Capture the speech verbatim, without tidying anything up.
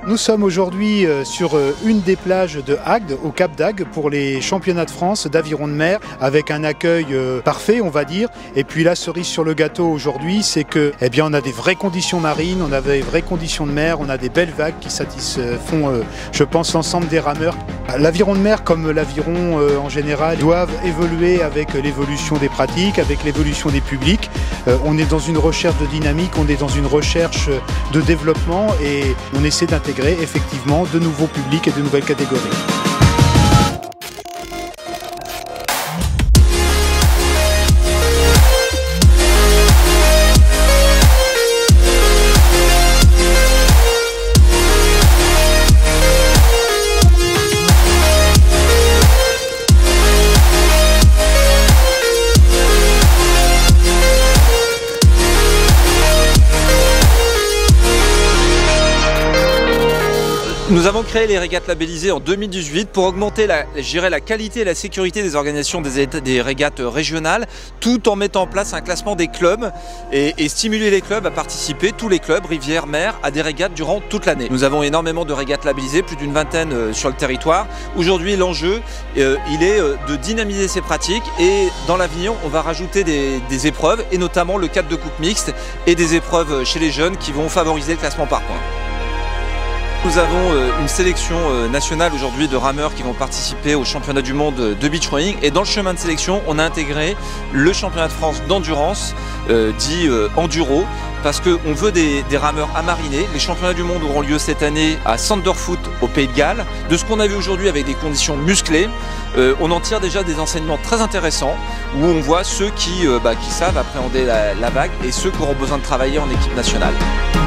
Nous sommes aujourd'hui sur une des plages de Agde, au Cap d'Agde, pour les championnats de France d'aviron de mer, avec un accueil parfait, on va dire. Et puis la cerise sur le gâteau aujourd'hui, c'est que, eh bien, on a des vraies conditions marines, on a des vraies conditions de mer, on a des belles vagues qui satisfont, je pense, l'ensemble des rameurs. L'aviron de mer, comme l'aviron en général, doivent évoluer avec l'évolution des pratiques, avec l'évolution des publics. On est dans une recherche de dynamique, on est dans une recherche de développement et on essaie d'intégrer effectivement de nouveaux publics et de nouvelles catégories. Nous avons créé les régates labellisées en deux mille dix-huit pour augmenter la, la qualité et la sécurité des organisations des, des régates régionales, tout en mettant en place un classement des clubs et, et stimuler les clubs à participer, tous les clubs, rivières, mer, à des régates durant toute l'année. Nous avons énormément de régates labellisées, plus d'une vingtaine euh, sur le territoire. Aujourd'hui, l'enjeu, euh, il est euh, de dynamiser ces pratiques et dans l'avenir, on va rajouter des, des épreuves et notamment le cadre de coupe mixte et des épreuves chez les jeunes qui vont favoriser le classement par points. Nous avons une sélection nationale aujourd'hui de rameurs qui vont participer au championnat du monde de beach rowing et dans le chemin de sélection on a intégré le championnat de France d'endurance euh, dit euh, enduro parce qu'on veut des, des rameurs à mariner. Les championnats du monde auront lieu cette année à Sanderfoot au Pays de Galles. De ce qu'on a vu aujourd'hui avec des conditions musclées, euh, on en tire déjà des enseignements très intéressants où on voit ceux qui, euh, bah, qui savent appréhender la, la vague et ceux qui auront besoin de travailler en équipe nationale.